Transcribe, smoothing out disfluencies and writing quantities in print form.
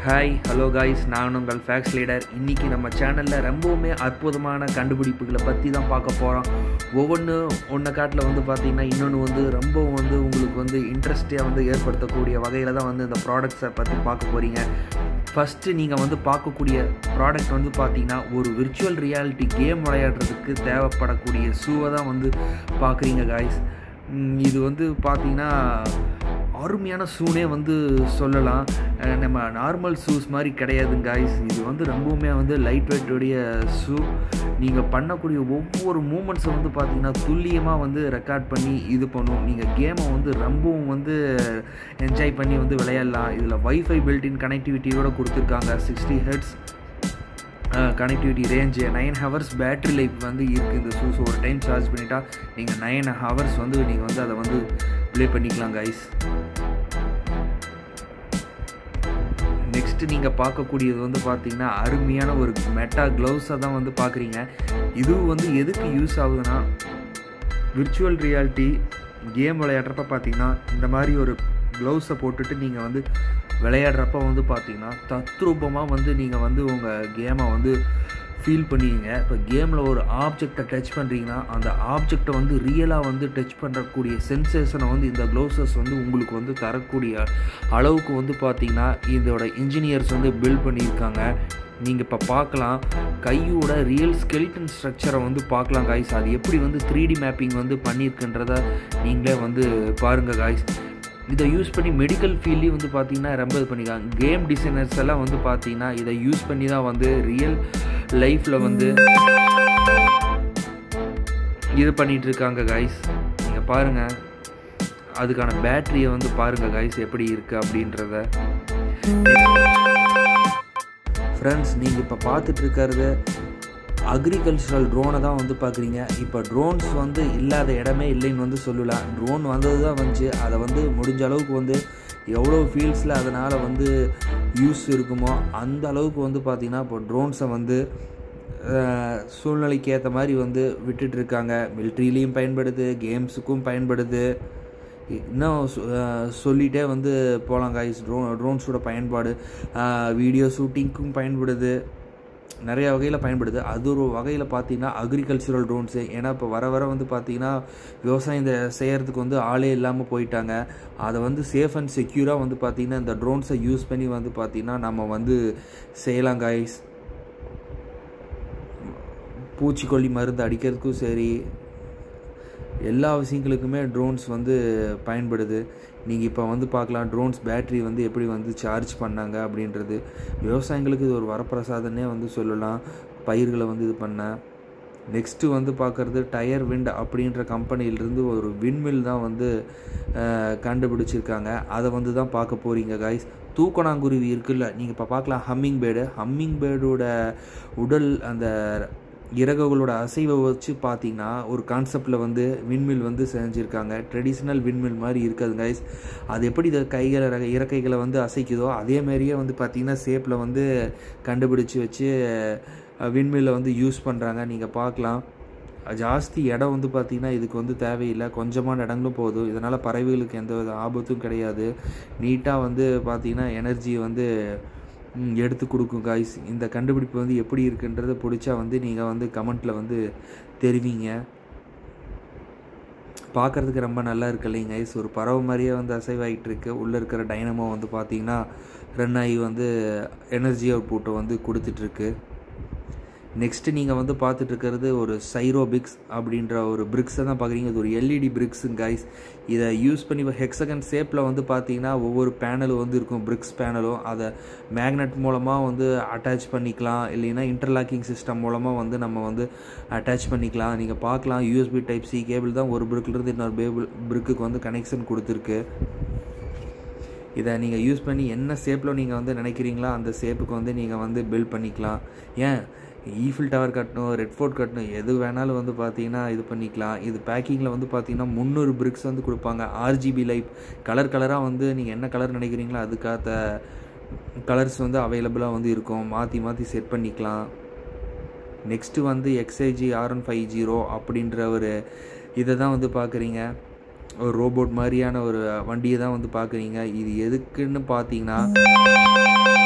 Hi hello guys, நான் உங்கள் facts leader. இன்றைக்கி நம்ம சேனலில் ரொம்பவுமே அற்புதமான கண்டுபிடிப்புகளை பற்றி தான் பார்க்க போகிறோம். ஒன்று காட்டில் பார்த்திங்கன்னா இன்னொன்று ரொம்பவும் உங்களுக்கு இன்ட்ரெஸ்ட்டாக ஏற்படுத்தக்கூடிய வகையில் தான் இந்த ப்ராடக்ட்ஸை பற்றி பார்க்க போகிறீங்க. ஃபஸ்ட்டு நீங்கள் பார்க்கக்கூடிய ப்ராடக்ட் பார்த்திங்கன்னா ஒரு விர்ச்சுவல் ரியாலிட்டி கேம் விளையாடுறதுக்கு தேவைப்படக்கூடிய ஷூவை தான் பார்க்குறீங்க காய்ஸ். இது பார்த்திங்கன்னா அருமையான ஷூனே சொல்லலாம். நம்ம நார்மல் ஷூஸ் மாதிரி கிடையாதுங்க காய்ஸ். இது ரொம்பவுமே லைட் வெயிட்டுடைய ஷூ. நீங்கள் பண்ணக்கூடிய ஒவ்வொரு மூமெண்ட்ஸை பார்த்திங்கன்னா துல்லியமாக ரெக்கார்ட் பண்ணி இது பண்ணும். நீங்கள் கேமை ரொம்பவும் என்ஜாய் பண்ணி விளையாடலாம். இதில் வைஃபை பில்டின் கனெக்டிவிட்டியோடு கொடுத்துருக்காங்க. 60 hertz connectivity range, 9 hours battery life இருக்குது இந்த ஷூஸ். ஒரு டைம் சார்ஜ் பண்ணிட்டா நீங்கள் 9 ஹவர்ஸ் நீங்கள் அதை ப்ளே பண்ணிக்கலாம் காய்ஸ். நெக்ஸ்ட்டு நீங்கள் பார்க்கக்கூடியது பார்த்திங்கன்னா அருமையான ஒரு மெட்டா க்ளவுஸை தான் பார்க்குறீங்க. இதுவும் எதுக்கு யூஸ் ஆகுதுன்னா, விர்ச்சுவல் ரியாலிட்டி கேம் விளையாடுறப்ப பார்த்திங்கன்னா இந்த மாதிரி ஒரு க்ளவுஸை போட்டுட்டு நீங்கள் விளையாடுறப்ப பார்த்திங்கன்னா தத்ரூபமாக நீங்கள் உங்கள் கேமை ஃபீல் பண்ணுவீங்க. இப்போ கேமில் ஒரு ஆப்ஜெக்டை டச் பண்ணுறீங்கன்னா அந்த ஆப்ஜெக்டை ரியலாக டச் பண்ணுறக்கூடிய சென்சேஷனை இந்த க்ளவுஸஸ் உங்களுக்கு தரக்கூடிய அளவுக்கு பார்த்திங்கன்னா இதோட இன்ஜினியர்ஸ் பில்ட் பண்ணியிருக்காங்க. நீங்கள் இப்போ பார்க்கலாம், கையோட ரியல் ஸ்கெலிட்டன் ஸ்ட்ரக்சரை பார்க்கலாம் காய்ஸ். அது எப்படி 3D மேப்பிங் பண்ணியிருக்குன்றத நீங்களே பாருங்கள் காய்ஸ். இதை யூஸ் பண்ணி மெடிக்கல் ஃபீல்ட்லேயும் பார்த்திங்கன்னா ரொம்ப இது பண்ணியிருக்காங்க. கேம் டிசைனர்ஸ் எல்லாம் பார்த்திங்கன்னா இதை யூஸ் பண்ணி தான் ரியல் லைஃப்பில் இது பண்ணிகிட்ருக்காங்க காய்ஸ். நீங்கள் பாருங்கள், அதுக்கான பேட்டரியை பாருங்கள் காய்ஸ் எப்படி இருக்குது அப்படின்றத. ஃப்ரெண்ட்ஸ், நீங்கள் இப்போ பார்த்துட்ருக்கிறது அக்ரிகல்ச்சரல் ட்ரோனை தான் பார்க்குறீங்க. இப்போ ட்ரோன்ஸ் இல்லாத இடமே இல்லைன்னு சொல்லலாம். ட்ரோன் வந்தது தான் வந்துச்சு. அதை முடிஞ்ச அளவுக்கு எவ்வளோ ஃபீல்ட்ஸில் அதனால் யூஸ் இருக்குமோ அந்த அளவுக்கு பார்த்திங்கன்னா இப்போ ட்ரோன்ஸை சூழ்நிலைக்கு ஏற்ற மாதிரி விட்டுட்ருக்காங்க. மிலிட்ரிலையும் பயன்படுது, கேம்ஸுக்கும் பயன்படுது. இன்னும் சொல்லிகிட்டே போகலாம் காய்ஸ். ட்ரோன்ஸோட பயன்பாடு வீடியோ ஷூட்டிங்க்கும் பயன்படுது, நிறைய வகையில் பயன்படுது. அது ஒரு வகையில் பார்த்திங்கன்னா அக்ரிகல்ச்சரல் ட்ரோன்ஸு. ஏன்னா இப்போ வர பார்த்திங்கன்னா விவசாயம் செய்கிறதுக்கு ஆளே இல்லாமல் போயிட்டாங்க. அதை சேஃப் அண்ட் செக்யூராக பார்த்திங்கன்னா இந்த ட்ரோன்ஸை யூஸ் பண்ணி பார்த்திங்கன்னா நம்ம செய்யலாம் காய்ஸ். பூச்சிக்கொல்லி மருந்து அடிக்கிறதுக்கும் சரி, எல்லா விஷயங்களுக்குமே ட்ரோன்ஸ் பயன்படுது. நீங்கள் இப்போ பார்க்கலாம் ட்ரோன்ஸ் பேட்ரி எப்படி சார்ஜ் பண்ணாங்க அப்படின்றது. விவசாயிகளுக்கு இது ஒரு வரப்பிரசாதனே சொல்லலாம், பயிர்களை இது பண்ண. நெக்ஸ்ட்டு பார்க்குறது டயர் விண்ட் அப்படின்ற கம்பெனியிலிருந்து ஒரு விண்மில் தான் கண்டுபிடிச்சிருக்காங்க. அதை தான் பார்க்க போகிறீங்க காய்ஸ். தூக்கணாங்குருவி இருக்குல்ல, நீங்கள் இப்போ பார்க்கலாம் ஹம்மிங் பேர்டோட உடல் அந்த இறகுகளோட அசைவை வச்சு பார்த்திங்கன்னா ஒரு கான்செப்டில் விண்மில் செஞ்சுருக்காங்க. ட்ரெடிஷ்னல் விண்மில் மாதிரி இருக்காது கைஸ். அது எப்படி இந்த இறக்கைகளை அசைக்குதோ அதேமாரியே பார்த்திங்கன்னா ஷேப்பில் கண்டுபிடிச்சி வச்சு விண்மில்லை யூஸ் பண்ணுறாங்க. நீங்கள் பார்க்கலாம், ஜாஸ்தி இடம் பார்த்திங்கன்னா இதுக்கு தேவையில்லை, கொஞ்சமான இடங்களும் போதும். இதனால் பறவைகளுக்கு எந்த வித ஆபத்தும் கிடையாது. நீட்டாக பார்த்திங்கன்னா எனர்ஜியை எடுத்து கொடுக்கும் காய்ஸ். இந்த கண்டுபிடிப்பு எப்படி இருக்குன்றதை பிடிச்சா நீங்கள் கமெண்ட்டில் தெரிவிங்க. பார்க்குறதுக்கு ரொம்ப நல்லா இருக்கு இல்லைங்க கைஸ். ஒரு பறவை மாதிரியே அசைவாகிட்டு இருக்கு. உள்ளே இருக்கிற டைனமோ பார்த்திங்கன்னா ரன் ஆகி எனர்ஜி அவுட்புட்டை கொடுத்துட்ருக்கு. நெக்ஸ்ட்டு நீங்கள் பார்த்துட்ருக்கிறது ஒரு சைரோபிக்ஸ் அப்படின்ற ஒரு பிரிக்ஸை தான் பார்க்குறீங்க. இது ஒரு எல்இடி பிரிக்ஸுங்க காய்ஸ். இதை யூஸ் பண்ணி ஹெக்ஸகன் ஷேப்பில் பார்த்தீங்கன்னா ஒவ்வொரு பேனலும் இருக்கும், பிரிக்ஸ் பேனலும். அதை மேக்னெட் மூலமாக அட்டாச் பண்ணிக்கலாம், இல்லைன்னா இன்டர்லாக்கிங் சிஸ்டம் மூலமாக நம்ம அட்டாச் பண்ணிக்கலாம். நீங்கள் பார்க்கலாம், யூஎஸ்பி டைப் சி கேபிள் தான் ஒரு பிரிக்கிலிருந்து இன்னொரு பிரிக்குக்கு கனெக்ஷன் கொடுத்துருக்கு. இதை நீங்கள் யூஸ் பண்ணி என்ன ஷேப்பில் நீங்கள் நினைக்கிறீங்களோ அந்த ஷேப்புக்கு நீங்கள் பில்ட் பண்ணிக்கலாம். ஏன் ஈஃபில் டவர் கட்டணும், ரெட் ஃபோர்ட் கட்டணும், எது வேணாலும் பார்த்தீங்கன்னா இது பண்ணிக்கலாம். இது பேக்கிங்கில் பார்த்தீங்கன்னா 300 பிரிக்ஸ் கொடுப்பாங்க. RGB லைட் கலராக நீங்கள் என்ன கலர் நினைக்கிறீங்களோ அதுக்காக கலர்ஸ் அவைலபிளாக இருக்கும். மாற்றி செட் பண்ணிக்கலாம். நெக்ஸ்ட்டு XIG R150 அப்படின்ற ஒரு இதை தான் பார்க்குறீங்க. ஒரு ரோபோட் மாதிரியான ஒரு வண்டியை தான் பார்க்குறீங்க. இது எதுக்குன்னு பார்த்தீங்கன்னா